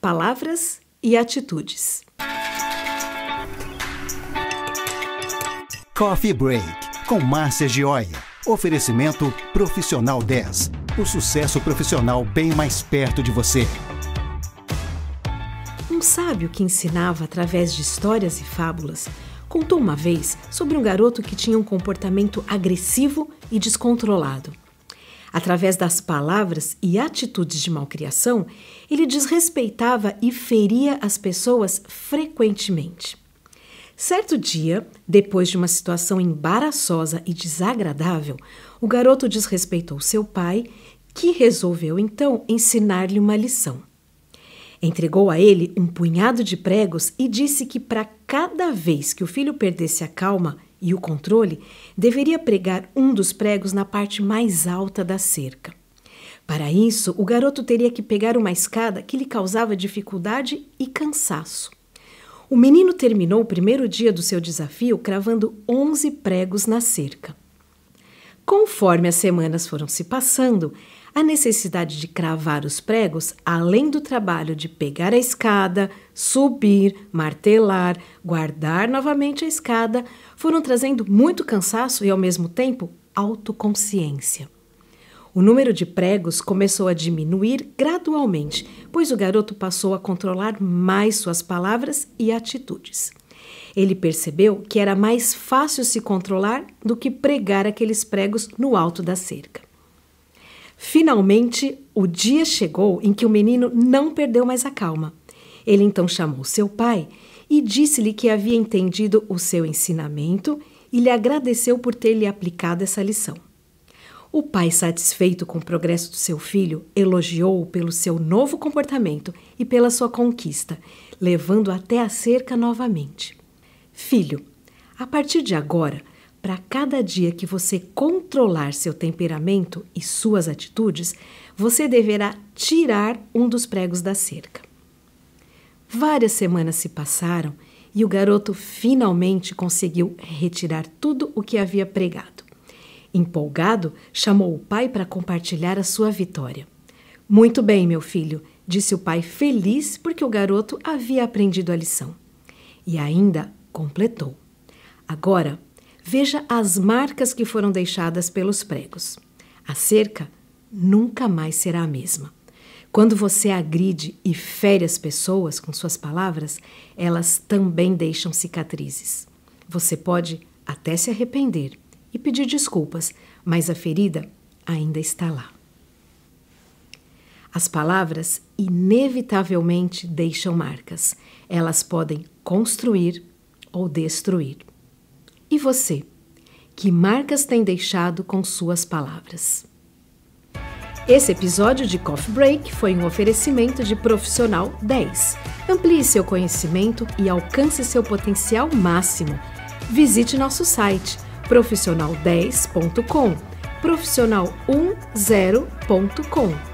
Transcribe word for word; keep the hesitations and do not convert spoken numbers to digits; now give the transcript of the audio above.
palavras e atitudes. Coffee Break, com Márcia Gioia. Oferecimento Profissional dez. O sucesso profissional bem mais perto de você. Um sábio que ensinava através de histórias e fábulas contou uma vez sobre um garoto que tinha um comportamento agressivo e descontrolado. Através das palavras e atitudes de malcriação, ele desrespeitava e feria as pessoas frequentemente. Certo dia, depois de uma situação embaraçosa e desagradável, o garoto desrespeitou seu pai, que resolveu então ensinar-lhe uma lição. Entregou a ele um punhado de pregos e disse que para cada vez que o filho perdesse a calma e o controle, deveria pregar um dos pregos na parte mais alta da cerca. Para isso, o garoto teria que pegar uma escada que lhe causava dificuldade e cansaço. O menino terminou o primeiro dia do seu desafio cravando onze pregos na cerca. Conforme as semanas foram se passando, a necessidade de cravar os pregos, além do trabalho de pegar a escada, subir, martelar, guardar novamente a escada, foram trazendo muito cansaço e, ao mesmo tempo, autoconsciência. O número de pregos começou a diminuir gradualmente, pois o garoto passou a controlar mais suas palavras e atitudes. Ele percebeu que era mais fácil se controlar do que pregar aqueles pregos no alto da cerca. Finalmente, o dia chegou em que o menino não perdeu mais a calma. Ele então chamou seu pai e disse-lhe que havia entendido o seu ensinamento e lhe agradeceu por ter lhe aplicado essa lição. O pai, satisfeito com o progresso do seu filho, elogiou-o pelo seu novo comportamento e pela sua conquista, levando-o até a cerca novamente. Filho, a partir de agora, para cada dia que você controlar seu temperamento e suas atitudes, você deverá tirar um dos pregos da cerca. Várias semanas se passaram e o garoto finalmente conseguiu retirar tudo o que havia pregado. Empolgado, chamou o pai para compartilhar a sua vitória. Muito bem, meu filho, disse o pai feliz porque o garoto havia aprendido a lição. E ainda completou. Agora, veja as marcas que foram deixadas pelos pregos. A cerca nunca mais será a mesma. Quando você agride e fere as pessoas com suas palavras, elas também deixam cicatrizes. Você pode até se arrepender e pedir desculpas, mas a ferida ainda está lá. As palavras inevitavelmente deixam marcas. Elas podem construir ou destruir. E você? Que marcas tem deixado com suas palavras? Esse episódio de Coffee Break foi um oferecimento de Profissional dez. Amplie seu conhecimento e alcance seu potencial máximo. Visite nosso site profissional dez ponto com, profissional dez ponto com.